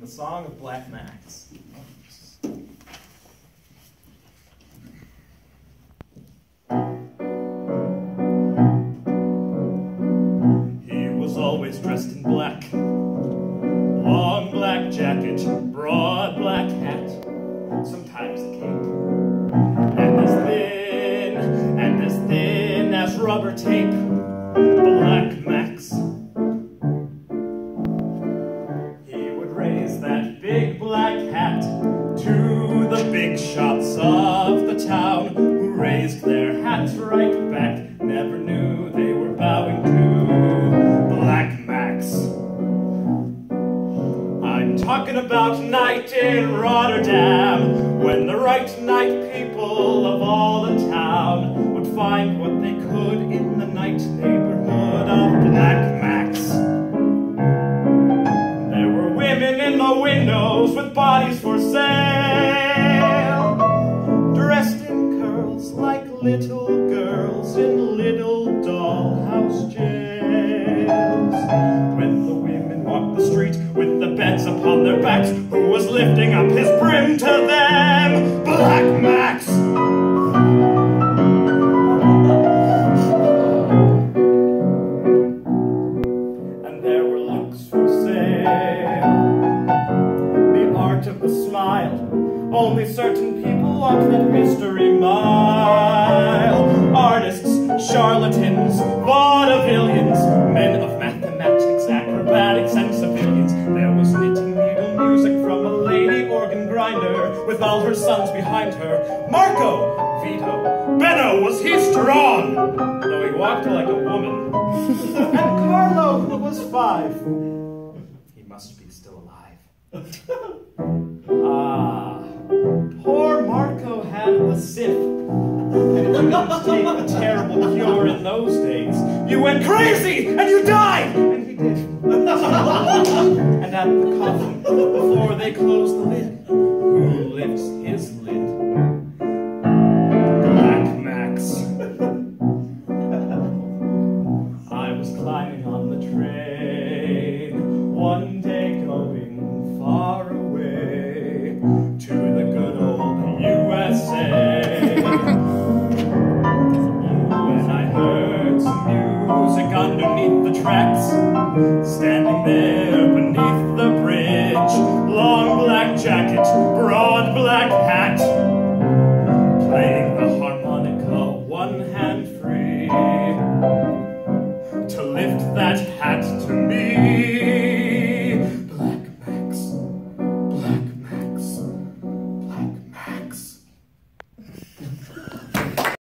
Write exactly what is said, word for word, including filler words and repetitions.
the Song of Black Max. He was always dressed in black, long black jacket, broad black hat, sometimes a cape, and as thin, and as thin as rubber tape, Black Max. He would raise that big black hat to the big shots of the town, who raised their hats right back, never knew they were bowing to Black Max. I'm talking about night in Rotterdam, when the right night people of all the town would find what they could in the night neighborhood of Black Max. There were women in the windows with bodies for sale, dressed in curls like little girls in little dollhouse jails. When the women walked the street with the beds upon their backs, who was lifting up his brim to them? Black Max! And there were looks for sale, the art of the smile, only certain people walk that mystery mile. Artists, charlatans, vaudevillians, men of mathematics, acrobatics, and civilians. There was knitting needle music from a lady organ grinder with all her sons behind her. Marco, Vito, Benno, was he strong, though he walked like a woman. And Carlo, who was five. He must be still alive. Ah, poor Marco had the sip. And if you didn't take the terrible cure in those days, you went crazy and you died! And he did. And at the coffin, before they closed the